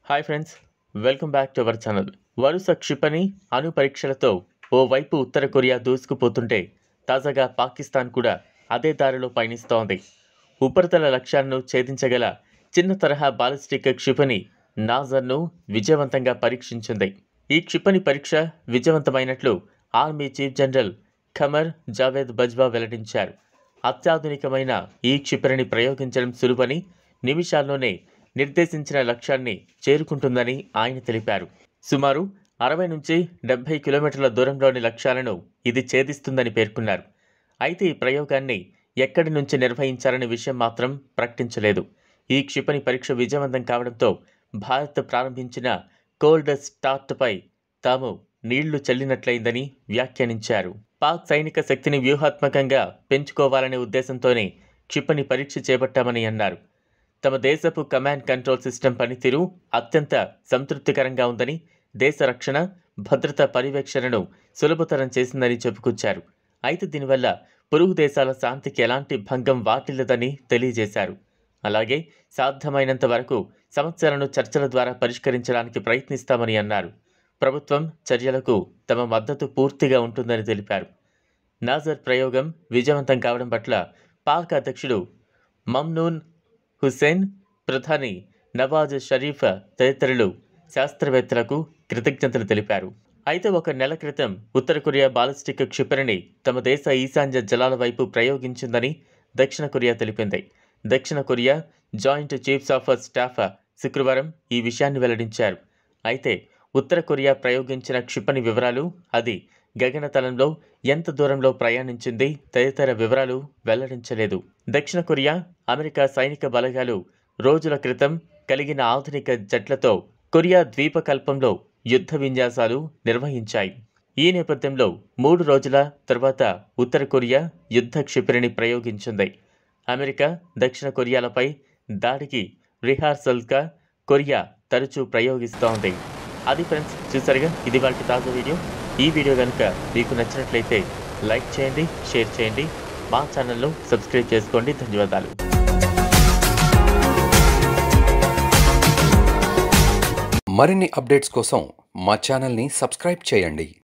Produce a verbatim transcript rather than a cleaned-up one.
Hi friends, welcome back to our channel. వరుస క్షిపణి అణు పరీక్షలతో ఓవైపు ఉత్తర కొరియా దూసుకుపోతుంటే తాజాగా పాకిస్తాన్ కూడా అదే దారిలో పయనిస్తోంది. ఉపరితల లక్ష్యాలను ఛేదించగల చిన్న తరహా బాలిస్టిక్ క్షిపణి నాజర్ను విజయవంతంగా పరీక్షించింది. ఈ క్షిపణి పరీక్ష విజయవంతమైనట్లు army chief general Qamar Javed Bajwa వెల్లడించారు. అత్యాధునికమైన ఈ క్షిపణిని ప్రయోగించడం సులువని, నిమిషాల్లోనే నిర్దేశించిన లక్ష్యాన్ని చేరుకుంటుందని ఆయన తెలిపారు. సుమారు అరవై నుంచి డెబ్బై కిలోమీటర్ల దూరంలోని లక్ష్యాలను ఇది ఛేదిస్తుందని పేర్కొన్నారు. అయితే ఈ ప్రయోగాన్ని ఎక్కడి నుంచి నిర్వహించాలనే విషయం మాత్రం ప్రకటించలేదు. ఈ క్షిపణి పరీక్ష విజయవంతం కావడంతో భారత్ ప్రారంభించిన కోల్డ్ స్టార్ట్పై తాము నీళ్లు చల్లినట్లయిందని వ్యాఖ్యానించారు. పాక్ సైనిక శక్తిని వ్యూహాత్మకంగా పెంచుకోవాలనే ఉద్దేశంతోనే క్షిపణి పరీక్ష చేపట్టామని అన్నారు. తమ దేశపు కమాండ్ కంట్రోల్ సిస్టమ్ పనితీరు అత్యంత సంతృప్తికరంగా ఉందని, దేశ రక్షణ, భద్రతా పర్యవేక్షణను సులభతరం చేసిందని చెప్పుకొచ్చారు. అయితే దీనివల్ల పొరుగు దేశాల శాంతికి ఎలాంటి భంగం వాటిల్లదని తెలియజేశారు. అలాగే సాధ్యమైనంత వరకు సమస్యలను చర్చల ద్వారా పరిష్కరించడానికి ప్రయత్నిస్తామని అన్నారు. ప్రభుత్వం చర్యలకు తమ మద్దతు పూర్తిగా ఉంటుందని తెలిపారు. నాజర్ ప్రయోగం విజయవంతం కావడం పట్ల పాక్ అధ్యక్షుడు మమ్నూన్ హుస్సేన్, ప్రధాని నవాజ్ షరీఫ్ తదితరులు శాస్త్రవేత్తలకు కృతజ్ఞతలు తెలిపారు. అయితే ఒక నెల క్రితం ఉత్తర కొరియా బాలిస్టిక్ క్షిపణిని తమ దేశ ఈశాన్య జలాల వైపు ప్రయోగించిందని దక్షిణ కొరియా తెలిపింది. దక్షిణ Korea joint chiefs of staff శుక్రవారం ఈ విషయాన్ని వెల్లడించారు. అయితే ఉత్తర కొరియా ప్రయోగించిన క్షిపణి వివరాలు, అది గగనతలంలో ఎంత దూరంలో ప్రయాణించింది తదితర వివరాలు వెల్లడించలేదు. దక్షిణ కొరియా, అమెరికా సైనిక బలగాలు రోజుల క్రితం కలిగిన ఆధునిక జట్లతో కొరియా ద్వీపకల్పంలో యుద్ధ విన్యాసాలు నిర్వహించాయి. ఈ నేపథ్యంలో మూడు రోజుల తర్వాత ఉత్తర కొరియా యుద్ధ క్షిపణిని ప్రయోగించింది. అమెరికా, దక్షిణ కొరియాలపై దాడికి రిహార్సల్గా కొరియా తరచూ ప్రయోగిస్తోంది. అది ఫ్రెండ్స్, చూసారుగా, ఇది వాళ్ళకి తాజా వీడియో. ఈ వీడియో కనుక మీకు నచ్చినట్లయితే లైక్ చేయండి, షేర్ చేయండి, మా ఛానల్ను సబ్స్క్రైబ్ చేసుకోండి. ధన్యవాదాలు. మరిన్ని అప్డేట్స్ కోసం మా ఛానల్ని సబ్స్క్రైబ్ చేయండి.